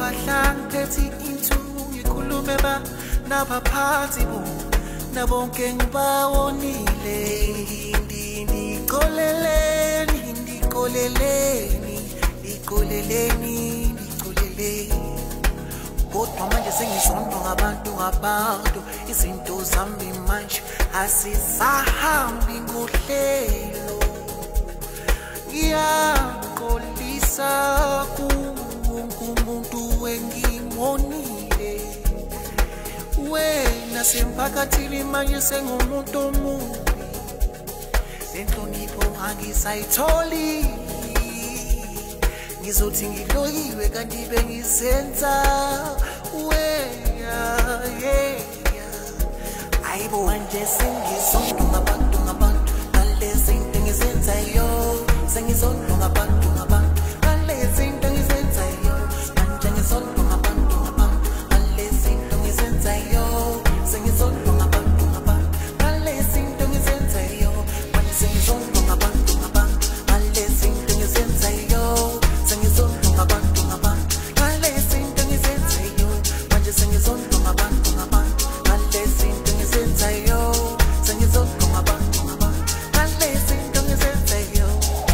bahlang phethi into ngikhulume ba nabaphansi bo nabonke ngibawonile ndikoleleni kodwa manje sengisondwa ngabantu izinto zami manje asisahambi ngohlelo ngiyaqolisa kumuntu wengimonile wena semphakathini manje sengumuntu omubi enhlonipho angisayitholi ngizothi ngiloyiwe kanti bengisenza ayibo manje sengisondwa ngabantu ngalezi zinto engizenzayo sengisondwa ngabantu ngalezi zinto engizenzayo manje ngisondwa ngabantu ngalezi zinto engizenzayo sengisondwa ngabantu ngalezi zinto engizenzayo manje sengisondwa ngabantu ngalezi zinto engizenzayo sengisondwa ngabantu ngalezi zinto engizenzayo manje sengisondwa ngabantu ngalezi zinto engizenzayo sengisondwa ngabantu ngalezi zinto engizenzayo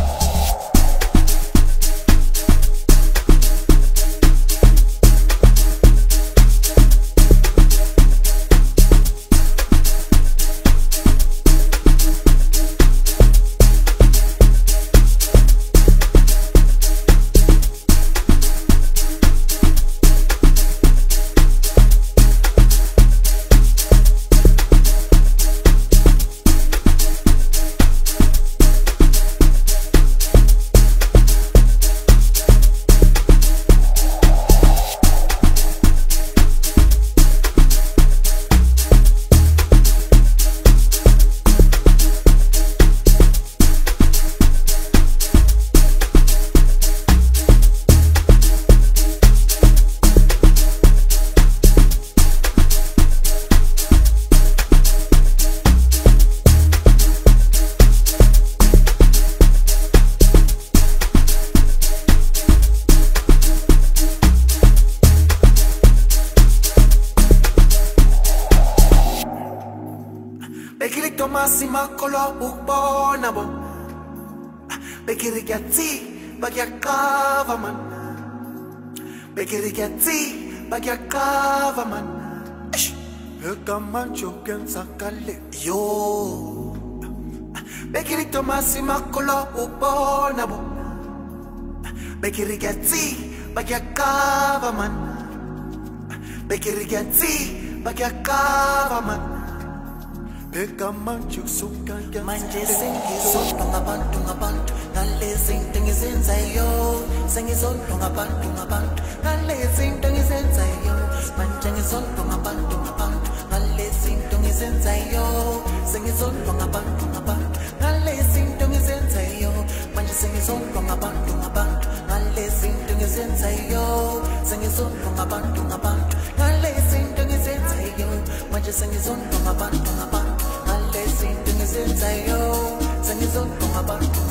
Bekiri Tomasi makolo ukbona bo Bekiri kyatsi bakyakava man Bekiri kyatsi bakyakava man Ekamancho kensakale yo Bekiri Tomasi makolo ukbona bo Bekiri kyatsi bakyakava man Bekiri kyatsi bakyakava man manje sengisondwa ngabantu ngalezi zinto engizenzayo sengisondwa ngabantu ngalezi zinto engizenzayo manje ngisondwa ngabantu ngalezi zinto engizenzayo sengisondwa ngabantu ngalezi zinto engizenzayo manje sengisondwa ngabantu ngalezi zinto engizenzayo sengisondwa ngabantu ngalezi zinto engizenzayo manje sengisondwa ngabantu ngalezi zinto engizenzayo sengisondwa ngabantu